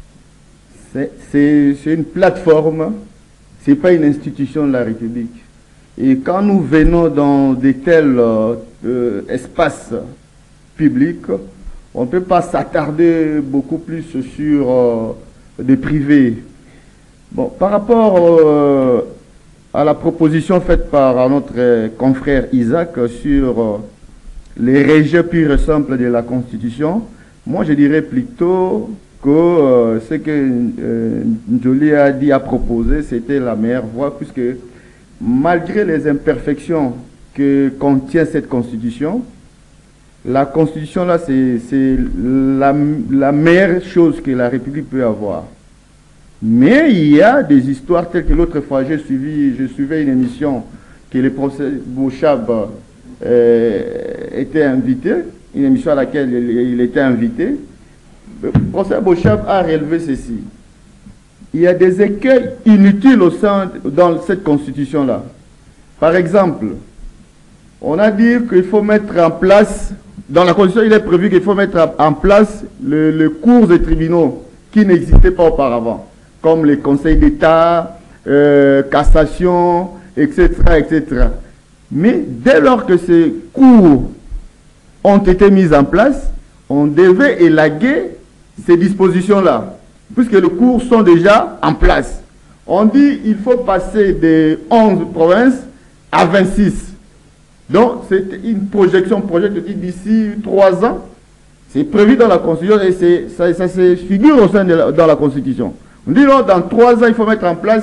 C'est une plateforme, ce n'est pas une institution de la République. Et quand nous venons dans de tels espaces publics, on ne peut pas s'attarder beaucoup plus sur des privés. Bon, par rapport à la proposition faite par notre confrère Isaac sur les régés purs et simples de la Constitution, moi je dirais plutôt que ce que Njoli a proposé, c'était la meilleure voie, puisque malgré les imperfections que contient cette Constitution, la Constitution là, c'est la meilleure chose que la République peut avoir. Mais il y a des histoires telles que l'autre fois, je suivais une émission que le professeur Bouchab était invité, une émission à laquelle il était invité. Le professeur Bouchab a relevé ceci. Il y a des écueils inutiles dans cette constitution-là. Par exemple, on a dit qu'il faut mettre en place, dans la constitution, il est prévu qu'il faut mettre en place le cours des tribunaux qui n'existaient pas auparavant, comme les conseils d'État, cassation, etc., etc. Mais dès lors que ces cours ont été mis en place, on devait élaguer ces dispositions-là, puisque les cours sont déjà en place. On dit qu'il faut passer de 11 provinces à 26. Donc, c'est une projection, d'ici 3 ans. C'est prévu dans la Constitution et ça se figure au sein dans la Constitution. On dit non, dans 3 ans, il faut mettre en place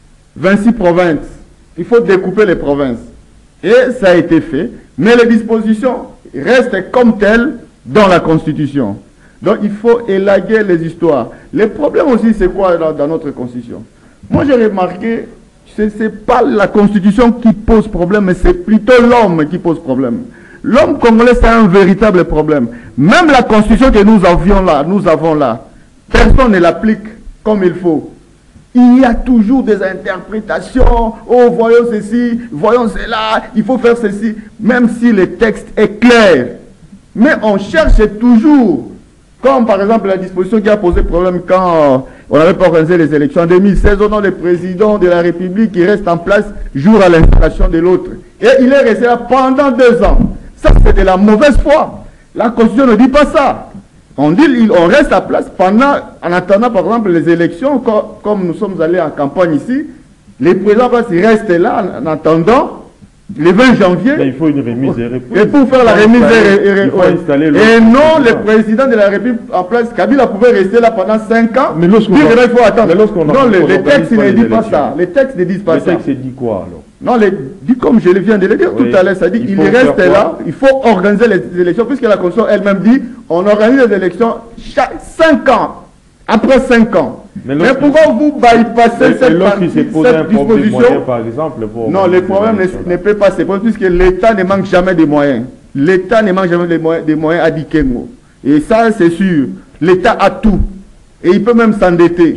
26 provinces. Il faut découper les provinces. Et ça a été fait. Mais les dispositions restent comme telles dans la Constitution. Donc, il faut élaguer les histoires. Les problèmes aussi, c'est quoi dans notre Constitution? Moi, j'ai remarqué, ce n'est pas la Constitution qui pose problème, mais c'est plutôt l'homme qui pose problème. L'homme congolais, c'est un véritable problème. Même la Constitution que nous avons là, personne ne l'applique comme il faut. Il y a toujours des interprétations. Oh, voyons ceci, voyons cela, il faut faire ceci. Même si le texte est clair. Mais on cherche toujours. Comme par exemple la disposition qui a posé problème quand on n'avait pas organisé les élections en 2016, on a le président de la République qui reste en place jour à l'installation de l'autre. Et il est resté là pendant 2 ans. Ça, c'est de la mauvaise foi. La Constitution ne dit pas ça. On dit on reste à place en attendant par exemple les élections, comme nous sommes allés en campagne ici. Les présidents restent là en attendant le 20 janvier. Mais il faut une remise et reprise. Et pour faire la remise il faut installer et non, le président de la République en place, Kabila pouvait rester là pendant 5 ans. Mais lorsqu'on il faut attendre. Non, les textes ne disent pas ça. Les textes ne disent pas ça. Les textes disent quoi alors? Non, dit comme je viens de le dire tout à l'heure, ça dit il reste là, il faut organiser les élections, puisque la Constitution elle-même dit on organise les élections chaque 5 ans, après 5 ans. Mais pourquoi vous bypassez cette disposition? Par exemple, non, le problème ne peut pas se poser, puisque l'État ne manque jamais de moyens. L'État ne manque jamais des moyens à Dikengo. Et ça, c'est sûr. L'État a tout. Et il peut même s'endetter.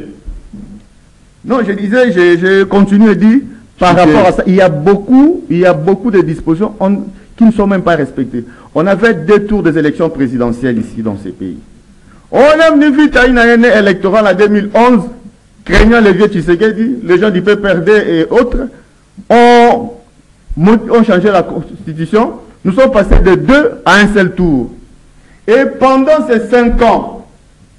Non, je disais, je continue à dire, par rapport à ça, il y a beaucoup de dispositions qui ne sont même pas respectées. On avait 2 tours des élections présidentielles ici dans ces pays. On a venu vite à une année électorale en 2011, craignant les vieux Tshisekedi, les gens du PPRD et autres, ont changé la constitution. Nous sommes passés de 2 à un seul tour. Et pendant ces 5 ans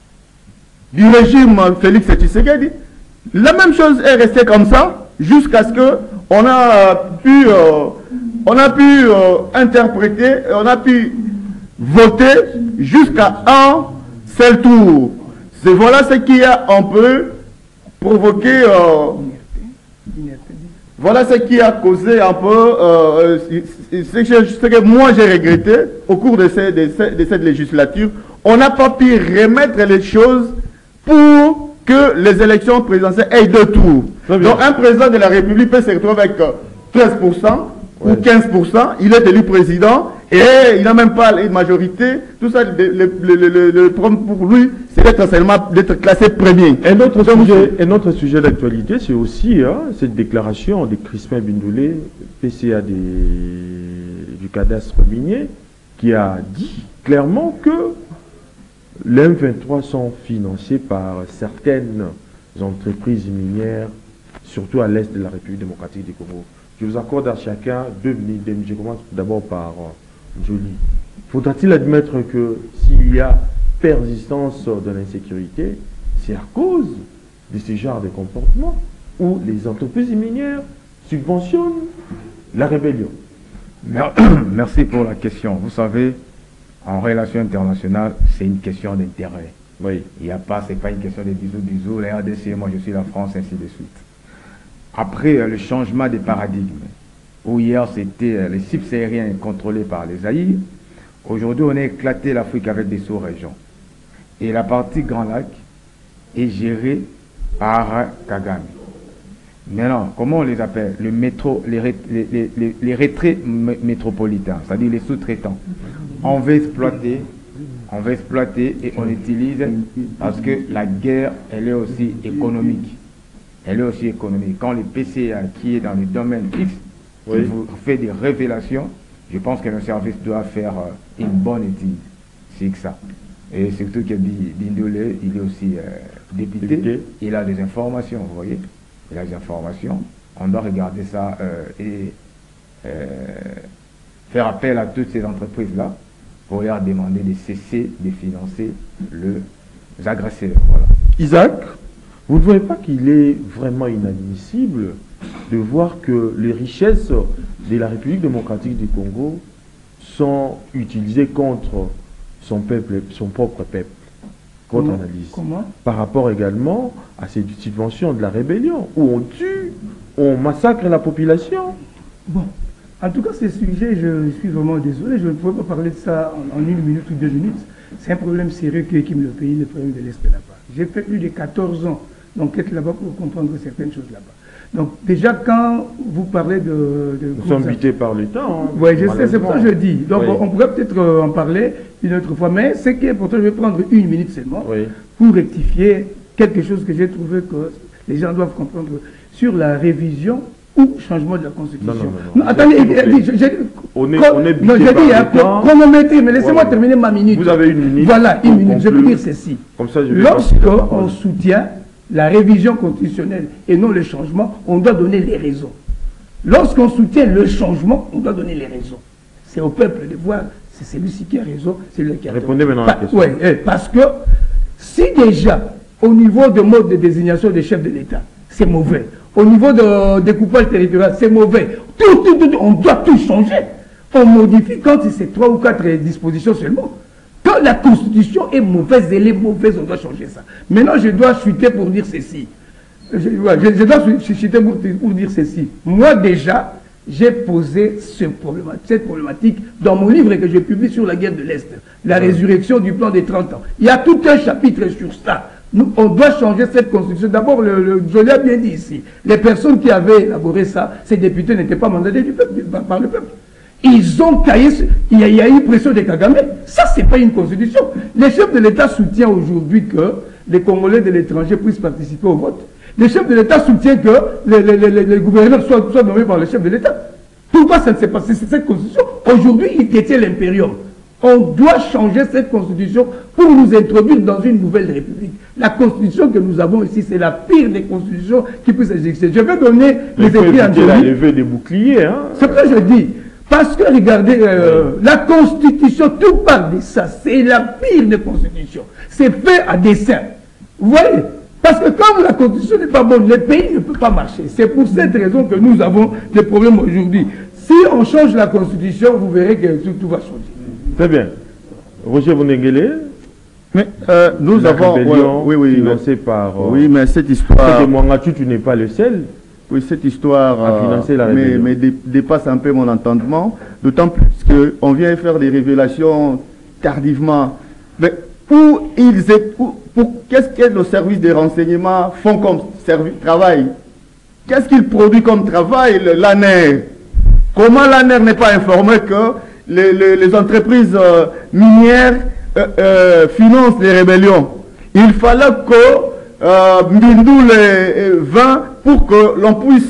du régime Félix Tshisekedi, la même chose est restée comme ça, jusqu'à ce qu'on a pu interpréter, on a pu voter jusqu'à un seul tour. Voilà ce qui a un peu provoqué, voilà ce qui a causé un peu, ce que moi j'ai regretté au cours de cette législature. On n'a pas pu remettre les choses pour que les élections présidentielles aient 2 tours. Donc un président de la République peut se retrouver avec 13% ou 15%, il est élu président et il n'a même pas une majorité. Tout ça, le problème pour lui, c'est d'être seulement d'être classé premier. Un autre sujet d'actualité, c'est aussi cette déclaration de Crispin Bindoulé, PCA du cadastre minier, qui a dit clairement que les M23 sont financés par certaines entreprises minières, surtout à l'est de la République démocratique du Congo. Je vous accorde à chacun 2 minutes. Je commence d'abord par Joly. Faudra-t-il admettre que s'il y a persistance de l'insécurité, c'est à cause de ce genre de comportement où les entreprises minières subventionnent la rébellion? Merci pour la question. Vous savez, en relation internationale, c'est une question d'intérêt. Oui. Il n'y a pas, c'est pas une question de bisous, les RDC, moi je suis la France, ainsi de suite. Après le changement des paradigmes, où hier c'était les subsahariens contrôlés par les Zaïre, aujourd'hui on a éclaté l'Afrique avec des sous-régions. Et la partie Grand Lac est gérée par Kagame. Maintenant, comment on les appelle? Le métro, les retraits métropolitains, c'est-à-dire les sous-traitants. On veut exploiter et on utilise parce que la guerre, elle est aussi économique. Elle est aussi économique. Quand le PCA, qui est dans le domaine X, qui vous fait des révélations, je pense que le service doit faire une bonne étude. C'est que ça. Et surtout que Bindoulé, il est aussi député. Il a des informations, vous voyez. Il a des informations. On doit regarder ça et faire appel à toutes ces entreprises-là pour leur demander de cesser de financer les agresseurs. Voilà. Isaac, vous ne voyez pas qu'il est vraiment inadmissible de voir que les richesses de la République démocratique du Congo sont utilisées contre son peuple, son propre peuple? Votre analyse. Comment? Par rapport également à ces subventions de la rébellion, où on tue, on massacre la population. Bon, en tout cas, ce sujet, je suis vraiment désolé, je ne pourrais pas parler de ça en 1 minute ou 2 minutes. C'est un problème sérieux qui équipe le pays, le problème de l'Est là-bas. J'ai fait plus de 14 ans d'enquête là-bas pour comprendre certaines choses là-bas. Donc déjà, quand vous parlez de nous sommes butés par le temps. Hein, oui, je sais, c'est pour ça que je dis. Donc on pourrait peut-être en parler une autre fois, mais ce qui est important, je vais prendre 1 minute seulement pour rectifier quelque chose que j'ai trouvé que les gens doivent comprendre sur la révision ou changement de la Constitution. Non, attendez, on est buté par le temps. Chronométrie, mais laissez-moi terminer ma minute. Vous avez 1 minute. Voilà, 1 minute. Je veux dire ceci. Comme ça, je vais lorsqu'on soutient la révision constitutionnelle et non le changement, on doit donner les raisons. Lorsqu'on soutient le changement, on doit donner les raisons. C'est au peuple de voir, c'est celui-ci qui a raison, c'est lui qui a raison. Répondez maintenant à la question. Oui, parce que si déjà, au niveau de mode de désignation des chefs de l'État, c'est mauvais. Au niveau de découpage territorial, c'est mauvais. On doit tout changer. On modifie quand c'est 3 ou 4 dispositions seulement. Quand la Constitution est mauvaise, elle est mauvaise, on doit changer ça. Maintenant, je dois chuter pour dire ceci. Je dois chuter pour dire ceci. Moi, déjà, j'ai posé cette problématique dans mon livre que je publie sur la guerre de l'Est, la résurrection du plan des 30 ans. Il y a tout un chapitre sur ça. On doit changer cette constitution. D'abord, je l'ai bien dit ici, les personnes qui avaient élaboré ça, ces députés n'étaient pas mandatés par le peuple. Ils ont taillé, il y a eu pression des Kagame. Ça, ce n'est pas une constitution. Les chefs de l'État soutiennent aujourd'hui que les Congolais de l'étranger puissent participer au vote. Les chefs de l'État soutiennent que les gouverneurs soient nommés par les chefs de l'État. Pourquoi ça ne s'est pas passé cette constitution? Aujourd'hui, il détient l'impérium. On doit changer cette constitution pour nous introduire dans une nouvelle république. La constitution que nous avons ici, c'est la pire des constitutions qui puissent exister. Je vais donner les écrits en la levée des boucliers. Hein. C'est ce que je dis. Parce que, regardez, la Constitution, tout parle de ça. C'est la pire des constitutions. C'est fait à dessein. Vous voyez? Parce que comme la Constitution n'est pas bonne, le pays ne peut pas marcher. C'est pour cette raison que nous avons des problèmes aujourd'hui. Si on change la Constitution, vous verrez que tout va changer. Très bien. Roger Vonengele, mais nous avons... financée par... oui, mais cette histoire... Mwangachu, tu n'es pas le seul. Oui, cette histoire mais dépasse un peu mon entendement, d'autant plus qu'on vient faire des révélations tardivement. Mais qu'est-ce que nos services de renseignement font comme travail? Qu'est-ce qu'ils produisent comme travail, l'ANER? Comment l'ANER n'est pas informé que les entreprises minières financent les rébellions? Il fallait que Mbindou les 20 pour que l'on puisse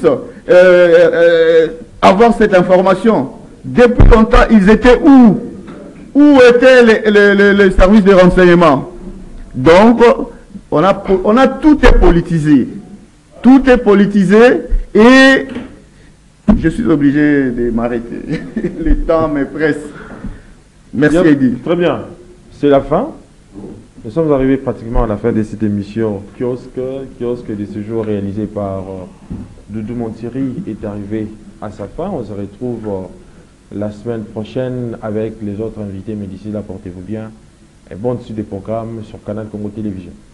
avoir cette information. Depuis longtemps, ils étaient où? Où étaient les services de renseignement? Donc, on a tout est politisé. Tout est politisé et je suis obligé de m'arrêter. Le temps me presse. Merci, Eddy. Très bien. C'est la fin. Nous sommes arrivés pratiquement à la fin de cette émission kiosque de ce jour réalisé par Doudou Montiri est arrivé à sa fin. On se retrouve la semaine prochaine avec les autres invités, mais d'ici là, portez-vous bien et bonne suite des programmes sur Canal Congo Télévision.